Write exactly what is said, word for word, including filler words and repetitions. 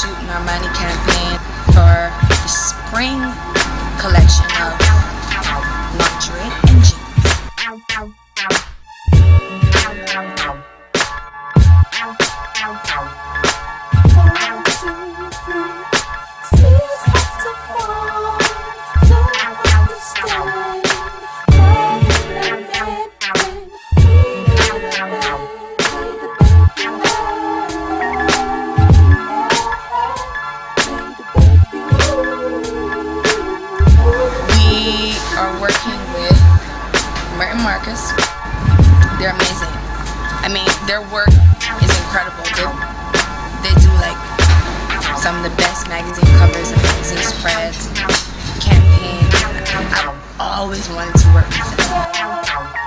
shooting our money campaign for the spring collection of lingerie and jeans. Working with Merton Marcus. They're amazing. I mean, their work is incredible. They, they do like some of the best magazine covers and magazine spreads, campaigns. I've always wanted to work with them.